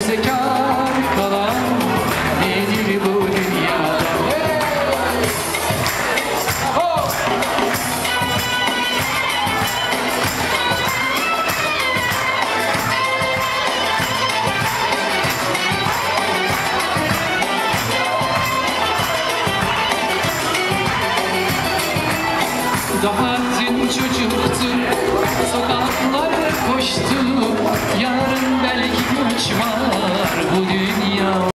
bize kar kalan nedir bu dünyada? Daha dün çocuktu, sokaklara koştu. Yarın belki göç var bu dünya.